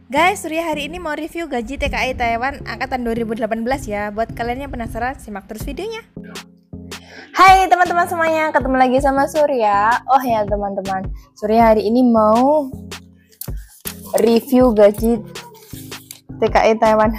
Guys, Surya hari ini mau review gaji TKI Taiwan angkatan 2018 ya. Buat kalian yang penasaran, simak terus videonya. Hai teman-teman semuanya, ketemu lagi sama Surya. Oh ya teman-teman, Surya hari ini mau review gaji TKI Taiwan.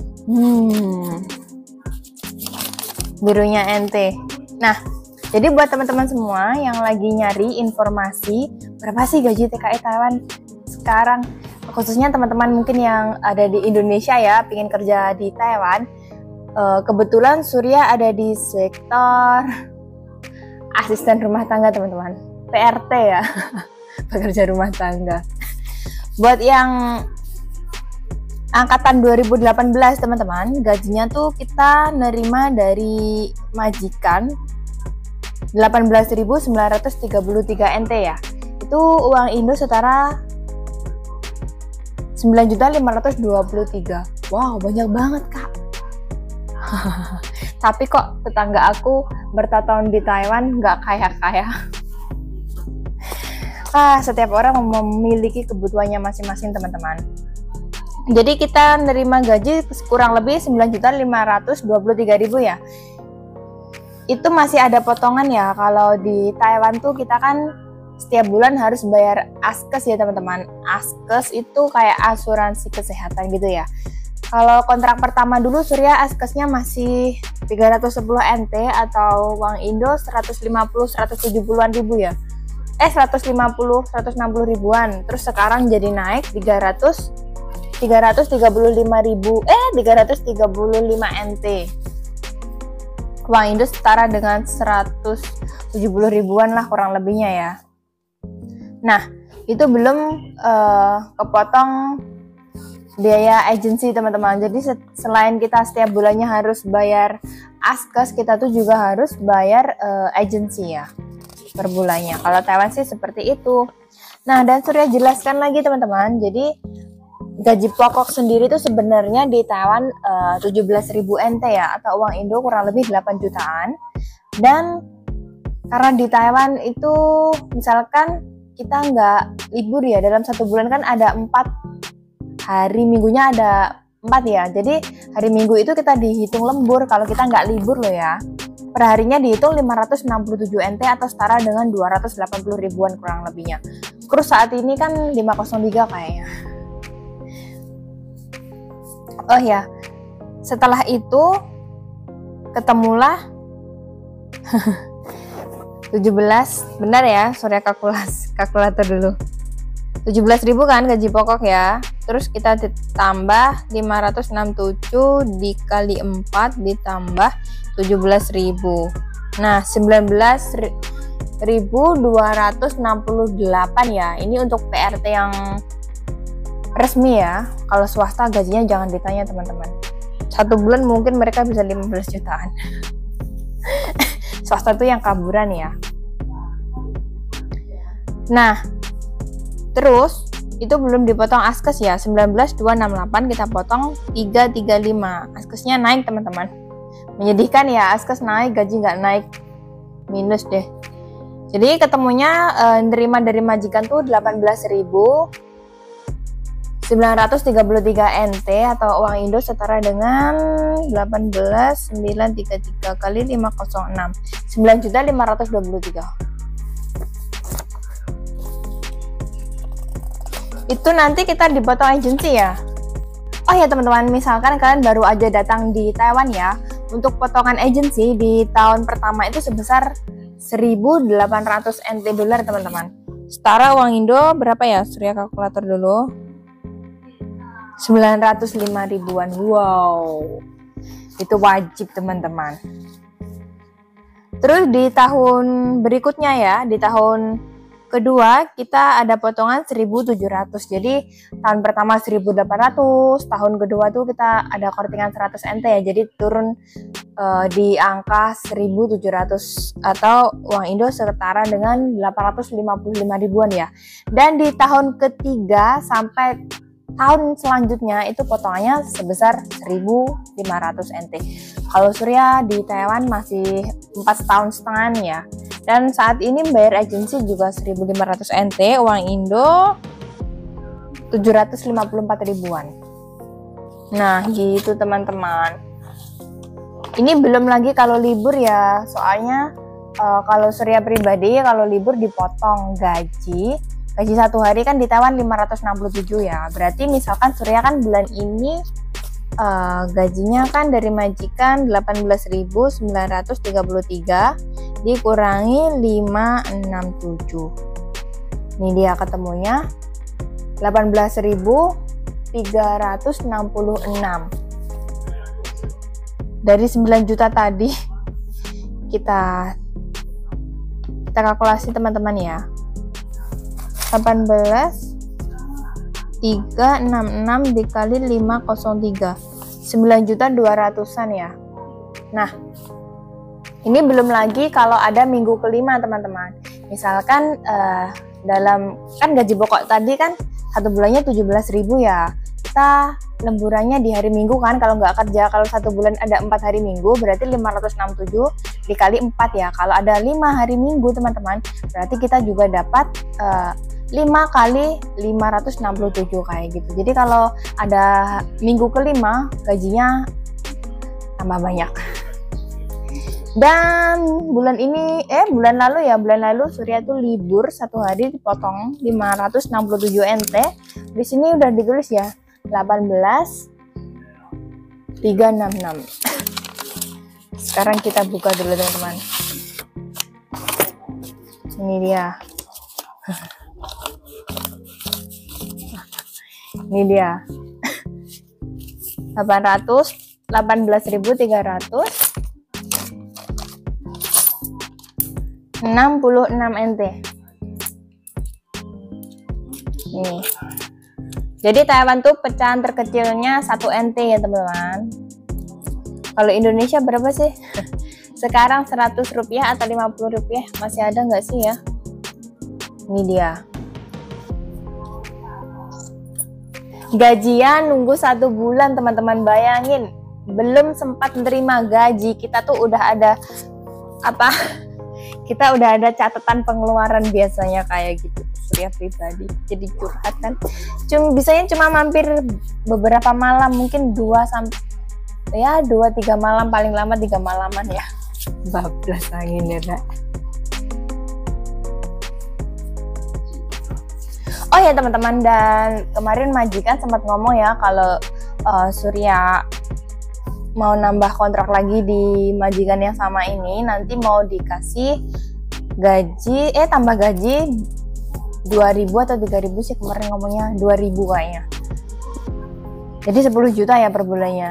Birunya NT. Nah, jadi buat teman-teman semua yang lagi nyari informasi berapa sih gaji TKI Taiwan sekarang, khususnya teman-teman mungkin yang ada di Indonesia ya, pengen kerja di Taiwan. Kebetulan Surya ada di sektor asisten rumah tangga teman-teman, PRT ya, pekerja rumah tangga. Buat yang angkatan 2018 teman-teman, gajinya tuh kita nerima dari majikan 18.933 NT ya. Itu uang Indo setara 9.523. Wow, banyak banget kak. Tapi kok tetangga aku bertahun di Taiwan nggak kaya-kaya. Setiap orang memiliki kebutuhannya masing-masing teman-teman. Jadi kita nerima gaji kurang lebih 9.523.000 ya. Itu masih ada potongan ya. Kalau di Taiwan tuh kita kan setiap bulan harus bayar askes ya teman-teman. Askes itu kayak asuransi kesehatan gitu ya. Kalau kontrak pertama dulu Surya askesnya masih 310 NT atau uang Indo 150-170-an ribu ya. 150-160 ribuan. Terus sekarang jadi naik 335 NT. Uang Indo setara dengan 170 ribuan lah kurang lebihnya ya. Nah, itu belum kepotong biaya agensi teman-teman. Jadi selain kita setiap bulannya harus bayar askes, kita tuh juga harus bayar agensi ya per bulannya. Kalau Taiwan sih seperti itu. Nah, dan Surya jelaskan lagi teman-teman. Jadi gaji pokok sendiri tuh sebenarnya di Taiwan 17.000 NT ya, atau uang Indo kurang lebih 8 jutaan. Dan karena di Taiwan itu misalkan kita nggak libur ya, dalam satu bulan kan ada 4 hari, minggunya ada 4 ya. Jadi hari minggu itu kita dihitung lembur kalau kita nggak libur loh ya. Per harinya dihitung 567 NT atau setara dengan 280 ribuan kurang lebihnya. Kurs saat ini kan 503 kayaknya. Oh ya, setelah itu ketemulah 17, benar ya, Surya kalkulator dulu. 17.000 kan gaji pokok ya. Terus kita ditambah 567 dikali 4 ditambah 17.000. Nah, 19.268 ya. Ini untuk PRT yang resmi ya. Kalau swasta gajinya jangan ditanya teman-teman. Satu bulan mungkin mereka bisa 15 jutaan. Swasta tuh yang kaburan ya. Nah, terus itu belum dipotong askes ya. 19.268 kita potong 335. Askesnya naik teman-teman. Menyedihkan ya, askes naik, gaji nggak naik. Minus deh. Jadi ketemunya nerima dari majikan tuh 18.933 NT atau uang Indo setara dengan 18.933 kali 506, 9.523. Itu nanti kita dipotong agensi ya. Oh ya teman-teman, misalkan kalian baru aja datang di Taiwan ya, untuk potongan agensi di tahun pertama itu sebesar 1.800 NT dolar teman-teman. Setara uang Indo berapa ya? Surya kalkulator dulu. 905 ribuan. Wow, itu wajib teman-teman. Terus di tahun berikutnya ya, di tahun kedua kita ada potongan 1.700. Jadi tahun pertama 1.800, tahun kedua tuh kita ada kortingan 100 NT ya. Jadi turun di angka 1.700 atau uang Indo setara dengan 855 ribuan ya. Dan di tahun ketiga sampai tahun selanjutnya itu potongannya sebesar 1.500 NT. Kalau Surya di Taiwan masih 4,5 tahun nih ya. Dan saat ini bayar agensi juga 1.500 NT, uang Indo 754 ribuan. Nah gitu teman-teman. Ini belum lagi kalau libur ya, soalnya kalau Surya pribadi kalau libur dipotong gaji satu hari kan ditawan 567 ya. Berarti misalkan Surya kan bulan ini gajinya kan dari majikan 18.933 dikurangi 567. Ini dia ketemunya 18.366. Dari 9 juta tadi kita kalkulasi teman-teman ya. 18.366 dikali 503, 9.200.000-an ya. Nah, ini belum lagi kalau ada minggu kelima teman-teman. Misalkan dalam kan gaji pokok tadi kan satu bulannya 17.000 ya. Kita lemburannya di hari Minggu kan kalau nggak kerja. Kalau satu bulan ada 4 hari Minggu berarti 567 dikali 4 ya. Kalau ada 5 hari Minggu teman-teman berarti kita juga dapat 5 kali 567 kayak gitu. Jadi kalau ada minggu kelima gajinya tambah banyak. Dan bulan lalu Surya tuh libur satu hari dipotong 567 NT. Di sini udah ditulis ya 18.366. Sekarang kita buka dulu teman-teman. Ini dia. Ini dia. 18.366 NT. Nih. Jadi Taiwan tuh pecahan terkecilnya 1 NT ya teman-teman. Kalau Indonesia berapa sih? Sekarang 100 rupiah atau 50 rupiah masih ada nggak sih ya? Ini dia. Gajian nunggu 1 bulan teman-teman, bayangin. Belum sempat menerima gaji kita tuh udah ada apa? Kita udah ada catatan pengeluaran biasanya kayak gitu. Surya pribadi jadi curhat kan. Bisanya cuma mampir beberapa malam, mungkin 2-3 malam, paling lama 3 malaman ya. Bablas angin ya Kak. Oh ya teman-teman, dan kemarin majikan sempat ngomong ya kalau Surya mau nambah kontrak lagi di majikan yang sama ini, nanti mau dikasih gaji tambah gaji 2.000 atau 3.000 sih, kemarin ngomongnya 2.000 kayaknya. Jadi 10 juta ya per bulannya.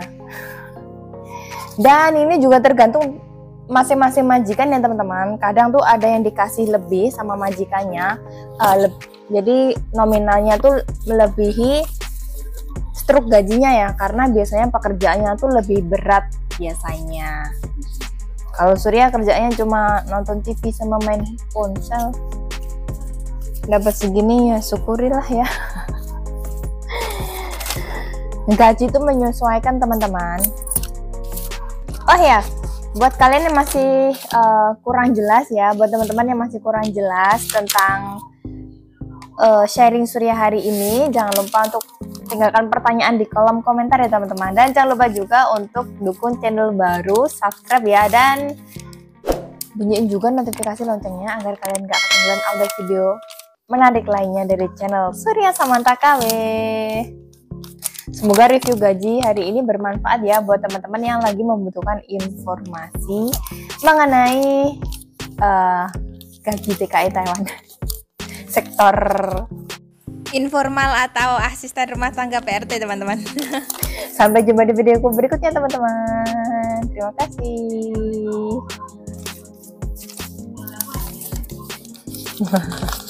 Dan ini juga tergantung masing-masing majikan ya teman-teman. Kadang tuh ada yang dikasih lebih sama majikannya, jadi nominalnya tuh melebihi struk gajinya ya, karena biasanya pekerjaannya tuh lebih berat biasanya. Kalau Surya kerjanya cuma nonton TV sama main ponsel, dapat segini ya syukurilah ya. Gaji itu menyesuaikan teman-teman. Oh ya, buat kalian yang masih kurang jelas ya, buat teman-teman yang masih kurang jelas tentang sharing Surya hari ini, jangan lupa untuk tinggalkan pertanyaan di kolom komentar ya teman-teman. Dan jangan lupa juga untuk dukung channel baru, subscribe ya, dan bunyiin juga notifikasi loncengnya agar kalian gak ketinggalan update video menarik lainnya dari channel Surya Samantha KW. Semoga review gaji hari ini bermanfaat ya buat teman-teman yang lagi membutuhkan informasi mengenai gaji TKI Taiwan. Sektor informal atau asisten rumah tangga PRT teman-teman. Sampai jumpa di videoku berikutnya teman-teman. Terima kasih.